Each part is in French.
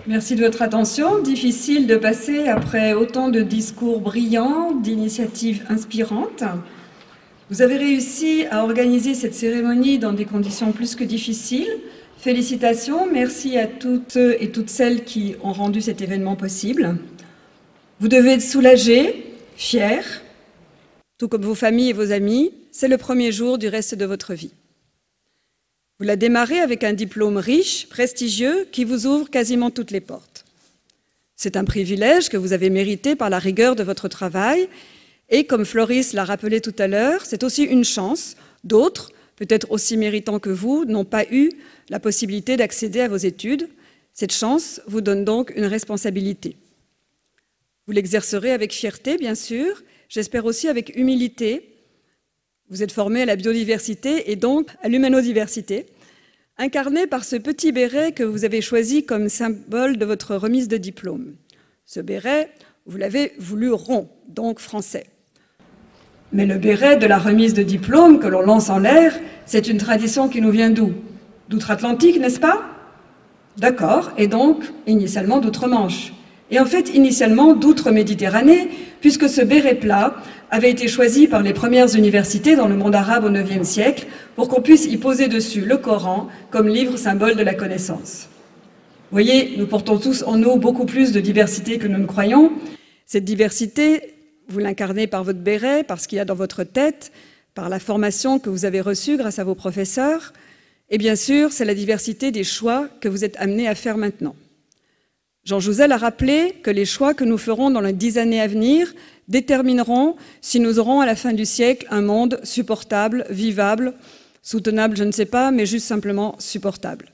Merci de votre attention. Difficile de passer après autant de discours brillants, d'initiatives inspirantes. Vous avez réussi à organiser cette cérémonie dans des conditions plus que difficiles. Félicitations, merci à toutes ceux et toutes celles qui ont rendu cet événement possible. Vous devez être soulagés, fiers, tout comme vos familles et vos amis. C'est le premier jour du reste de votre vie. Vous la démarrez avec un diplôme riche, prestigieux, qui vous ouvre quasiment toutes les portes. C'est un privilège que vous avez mérité par la rigueur de votre travail et, comme Floris l'a rappelé tout à l'heure, c'est aussi une chance. D'autres, peut-être aussi méritants que vous, n'ont pas eu la possibilité d'accéder à vos études. Cette chance vous donne donc une responsabilité. Vous l'exercerez avec fierté, bien sûr, j'espère aussi avec humilité. Vous êtes formé à la biodiversité et donc à l'humanodiversité, incarné par ce petit béret que vous avez choisi comme symbole de votre remise de diplôme. Ce béret, vous l'avez voulu rond, donc français. Mais le béret de la remise de diplôme que l'on lance en l'air, c'est une tradition qui nous vient d'où? D'outre-Atlantique, n'est-ce pas? D'accord, et donc initialement d'outre-Manche. Et en fait, initialement d'outre-Méditerranée, puisque ce béret plat avait été choisi par les premières universités dans le monde arabe au IXe siècle pour qu'on puisse y poser dessus le Coran comme livre symbole de la connaissance. Vous voyez, nous portons tous en nous beaucoup plus de diversité que nous ne croyons. Cette diversité, vous l'incarnez par votre béret, par ce qu'il y a dans votre tête, par la formation que vous avez reçue grâce à vos professeurs. Et bien sûr, c'est la diversité des choix que vous êtes amenés à faire maintenant. Jean Jouzel a rappelé que les choix que nous ferons dans les 10 années à venir détermineront si nous aurons à la fin du siècle un monde supportable, vivable, soutenable, je ne sais pas, mais juste simplement supportable.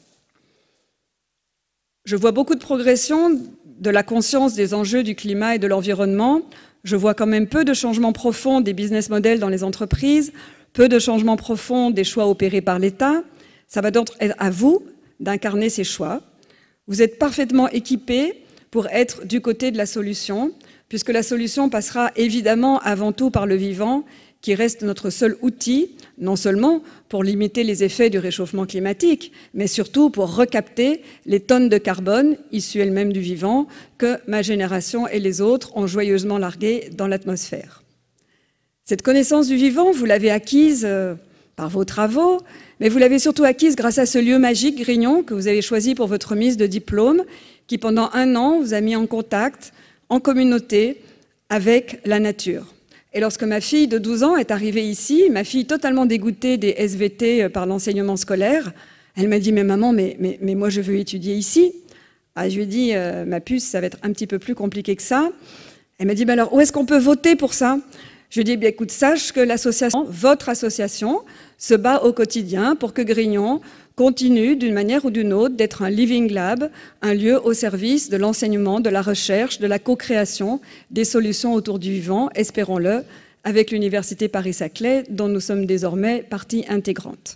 Je vois beaucoup de progression de la conscience des enjeux du climat et de l'environnement. Je vois quand même peu de changements profonds des business models dans les entreprises, peu de changements profonds des choix opérés par l'État. Ça va donc être à vous d'incarner ces choix. Vous êtes parfaitement équipés pour être du côté de la solution, puisque la solution passera évidemment avant tout par le vivant, qui reste notre seul outil, non seulement pour limiter les effets du réchauffement climatique, mais surtout pour recapter les tonnes de carbone, issues elles-mêmes du vivant, que ma génération et les autres ont joyeusement larguées dans l'atmosphère. Cette connaissance du vivant, vous l'avez acquise par vos travaux, mais vous l'avez surtout acquise grâce à ce lieu magique, Grignon, que vous avez choisi pour votre remise de diplôme, qui pendant 1 an vous a mis en contact, en communauté, avec la nature. Et lorsque ma fille de 12 ans est arrivée ici, ma fille totalement dégoûtée des SVT par l'enseignement scolaire, elle m'a dit « Mais maman, mais moi je veux étudier ici ». Ah, je lui ai dit « Ma puce, ça va être un petit peu plus compliqué que ça ». Elle m'a dit « Mais alors, où est-ce qu'on peut voter pour ça ?» Je lui ai dit, écoute, sache que l'association, votre association, se bat au quotidien pour que Grignon continue d'une manière ou d'une autre d'être un living lab, un lieu au service de l'enseignement, de la recherche, de la co-création des solutions autour du vivant, espérons-le, avec l'Université Paris-Saclay, dont nous sommes désormais partie intégrante.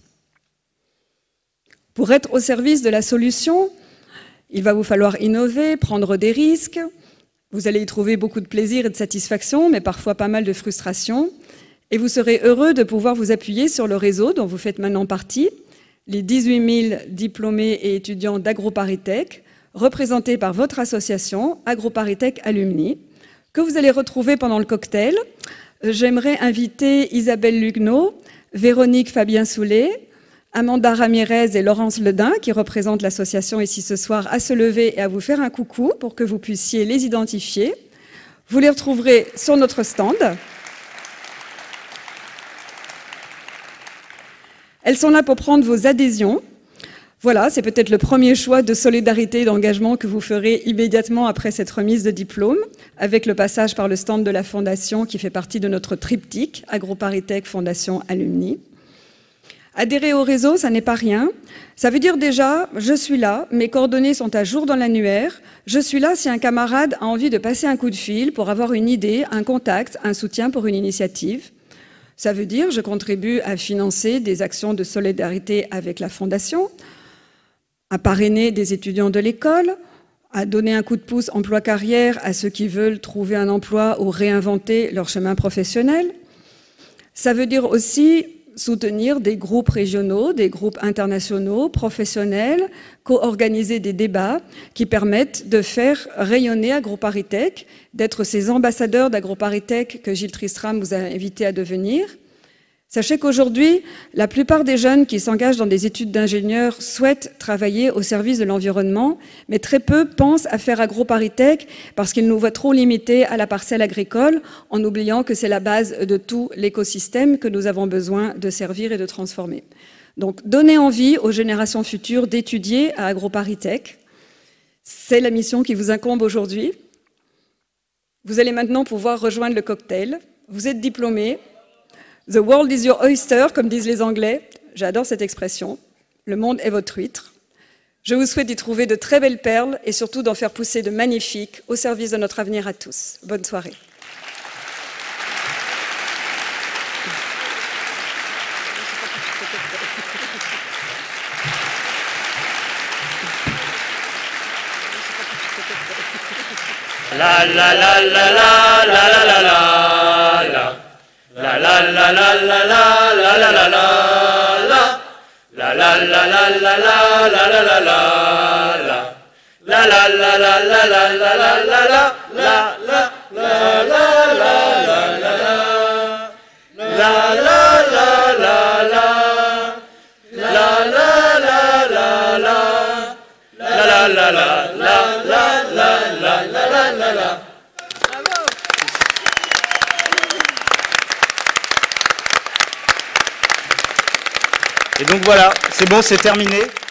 Pour être au service de la solution, il va vous falloir innover, prendre des risques. Vous allez y trouver beaucoup de plaisir et de satisfaction, mais parfois pas mal de frustration. Et vous serez heureux de pouvoir vous appuyer sur le réseau dont vous faites maintenant partie, les 18 000 diplômés et étudiants d'AgroParisTech, représentés par votre association, AgroParisTech Alumni, que vous allez retrouver pendant le cocktail. J'aimerais inviter Isabelle Lugno, Véronique Fabien-Soulet, Amanda Ramirez et Laurence Ledin, qui représentent l'association ici ce soir, à se lever et à vous faire un coucou pour que vous puissiez les identifier. Vous les retrouverez sur notre stand. Elles sont là pour prendre vos adhésions. Voilà, c'est peut-être le premier choix de solidarité et d'engagement que vous ferez immédiatement après cette remise de diplôme, avec le passage par le stand de la Fondation qui fait partie de notre triptyque, AgroParisTech Fondation Alumni. Adhérer au réseau, ça n'est pas rien. Ça veut dire déjà, je suis là, mes coordonnées sont à jour dans l'annuaire, je suis là si un camarade a envie de passer un coup de fil pour avoir une idée, un contact, un soutien pour une initiative. Ça veut dire, je contribue à financer des actions de solidarité avec la Fondation, à parrainer des étudiants de l'école, à donner un coup de pouce emploi-carrière à ceux qui veulent trouver un emploi ou réinventer leur chemin professionnel. Ça veut dire aussi soutenir des groupes régionaux, des groupes internationaux, professionnels, co-organiser des débats qui permettent de faire rayonner AgroParisTech, d'être ces ambassadeurs d'AgroParisTech que Gilles Tristram vous a invité à devenir. Sachez qu'aujourd'hui, la plupart des jeunes qui s'engagent dans des études d'ingénieurs souhaitent travailler au service de l'environnement, mais très peu pensent à faire AgroParisTech parce qu'ils nous voient trop limités à la parcelle agricole, en oubliant que c'est la base de tout l'écosystème que nous avons besoin de servir et de transformer. Donc, donnez envie aux générations futures d'étudier à AgroParisTech. C'est la mission qui vous incombe aujourd'hui. Vous allez maintenant pouvoir rejoindre le cocktail. Vous êtes diplômés. The world is your oyster, comme disent les Anglais. J'adore cette expression. Le monde est votre huître. Je vous souhaite d'y trouver de très belles perles et surtout d'en faire pousser de magnifiques au service de notre avenir à tous. Bonne soirée. La la la la la la la la la. La la la la la la la la la la la. La la la la la la la la la la. La la la la la la la la la la. La la la la la la la la. La la la la la. La la la la la. La la la la la la la la la. Et donc voilà, c'est bon, c'est terminé.